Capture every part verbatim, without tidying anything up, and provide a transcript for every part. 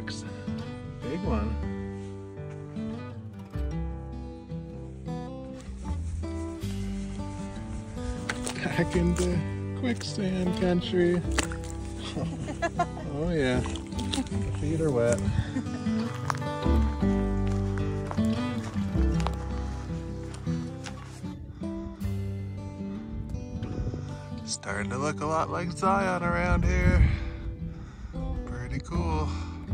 rocks. Big one. Back into quicksand country. Oh, oh yeah, feet are wet. Starting to look a lot like Zion around here. Pretty cool.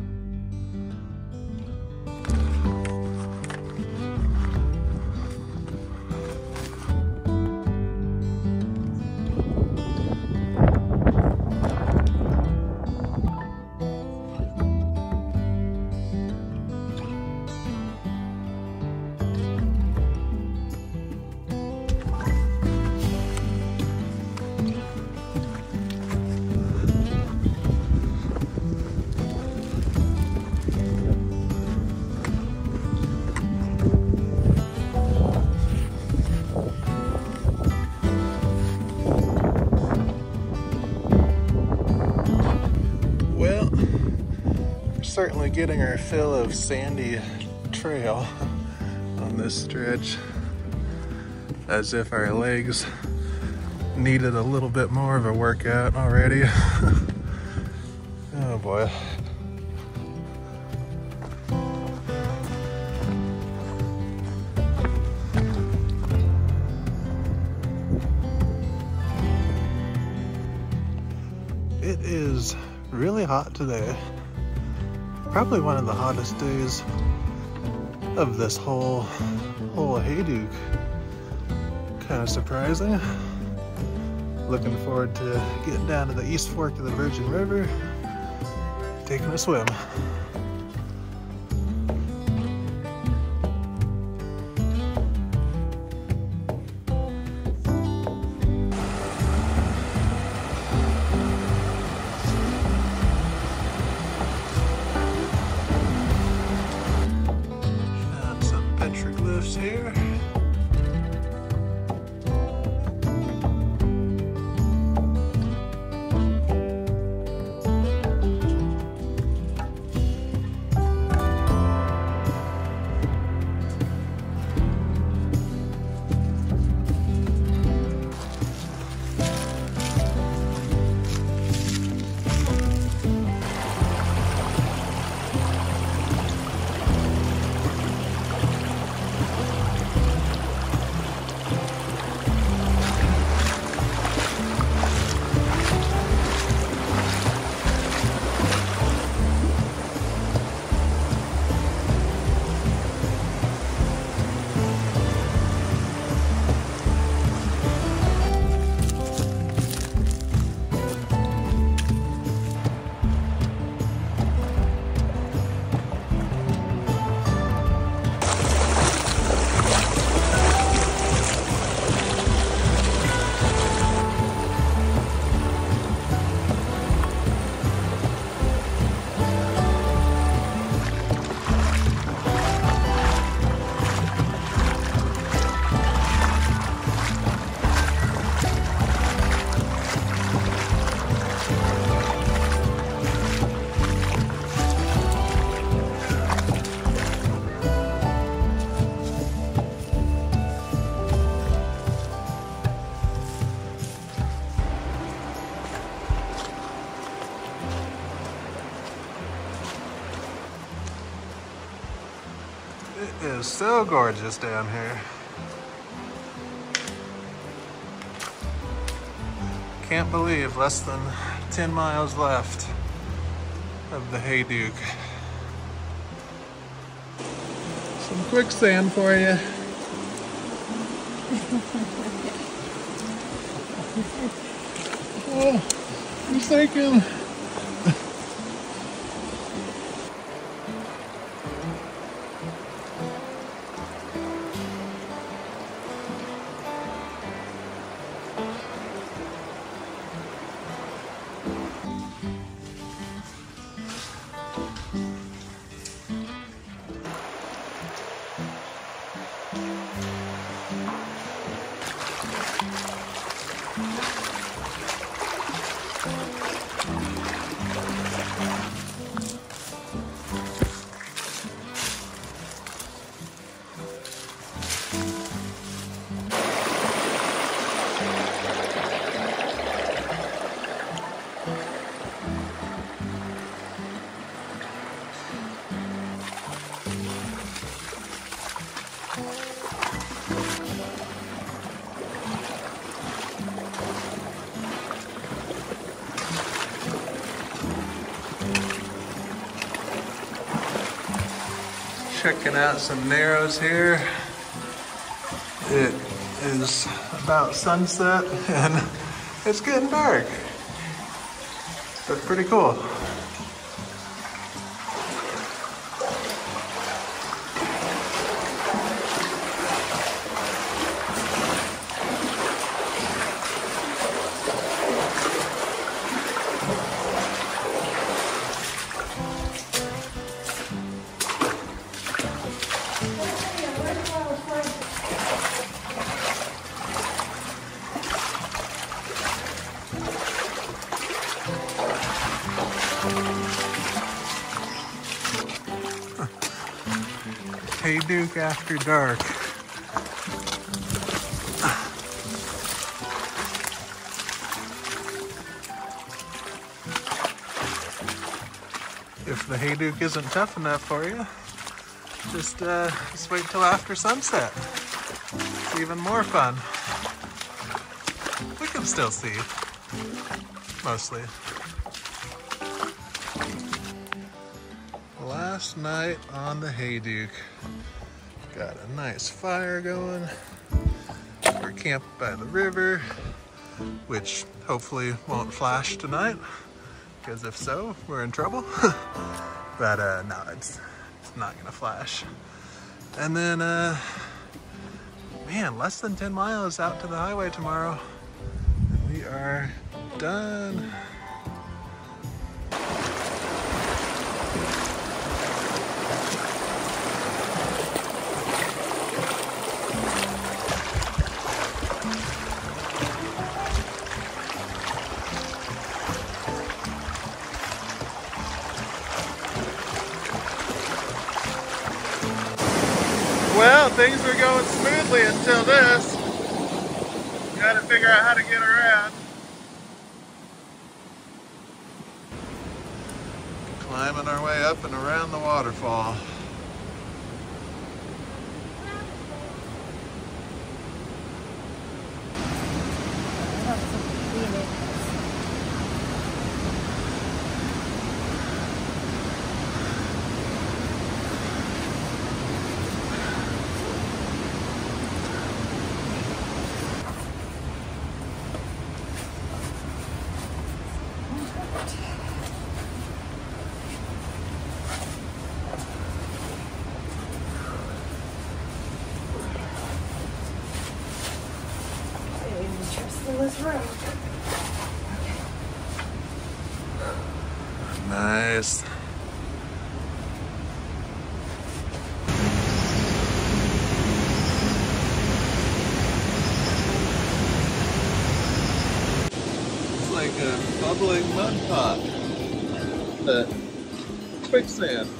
Certainly getting our fill of sandy trail on this stretch, as if our legs needed a little bit more of a workout already. Oh boy. It is really hot today. Probably one of the hottest days of this whole whole Hayduke. Kind of surprising. Looking forward to getting down to the East Fork of the Virgin River, taking a swim. Here. It is so gorgeous down here. Can't believe less than ten miles left of the Hayduke. Some quicksand for you. Oh, I'm sinking. checking out some narrows here. It is about sunset and it's getting dark, but pretty cool. Hayduke after dark. If the Hayduke isn't tough enough for you, just uh, just wait till after sunset. It's even more fun. We can still see, mostly. Last night on the Hayduke. Got a nice fire going. We're camped by the river, which hopefully won't flash tonight, because if so, we're in trouble. But uh, no, it's, it's not gonna flash. And then, uh, man, less than ten miles out to the highway tomorrow. And we are done. Well, things were going smoothly until this. Got to figure out how to get around. Climbing our way up and around the waterfall. This road. Nice. It's like a bubbling mud pot. The quicksand.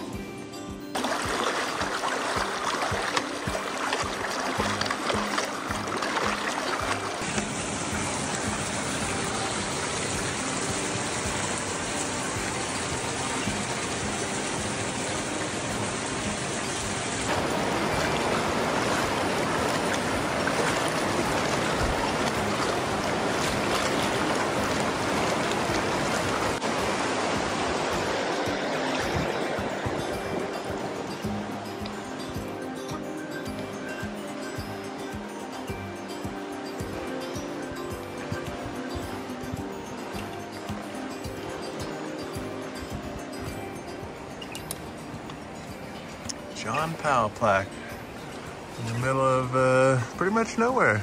John Powell plaque in the middle of uh, pretty much nowhere.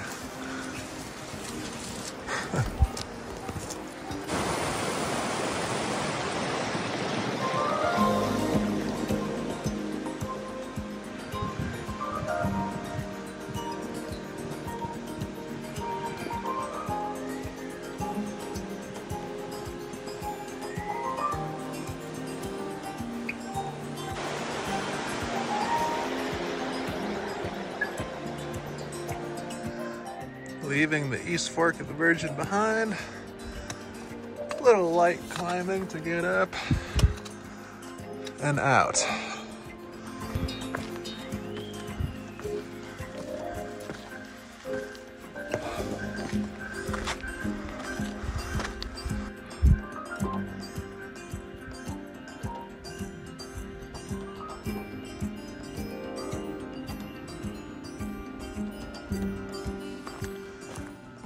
Leaving the East Fork of the Virgin behind. A little light climbing to get up and out.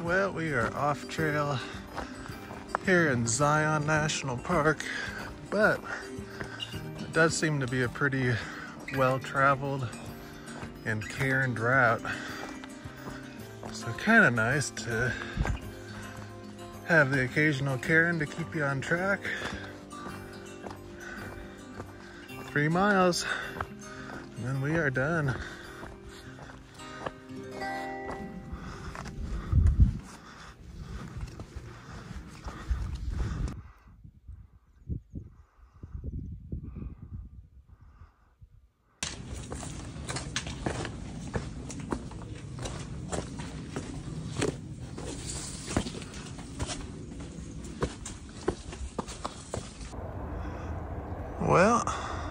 Well, we are off trail here in Zion National Park, but it does seem to be a pretty well-traveled and cairned route. So kind of nice to have the occasional cairn to keep you on track. Three miles, and then we are done. Well,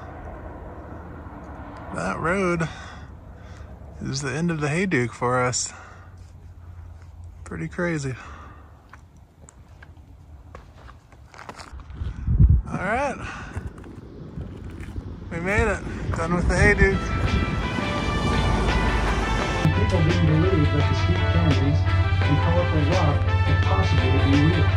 that road is the end of the Hayduke for us. Pretty crazy. All right, we made it. Done with the Hayduke. People didn't believe that the steep canyons and colorful rock could possibly be real.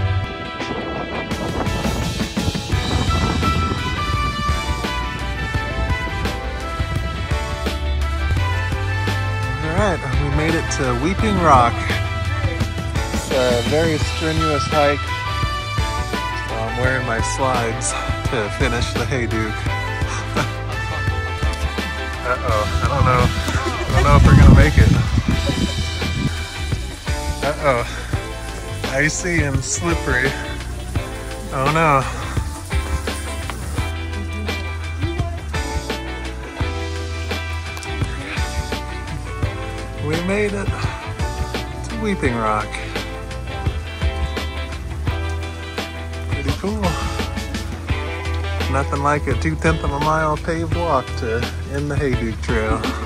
Alright, we made it to Weeping Rock. It's a very strenuous hike, so I'm wearing my slides to finish the Hayduke. Uh-oh, I don't know. I don't know if we're gonna make it. Uh-oh. Icy and slippery. Oh no. We made it to Weeping Rock. Pretty cool. Nothing like a two-tenth of a mile paved walk to end the Hayduke Trail.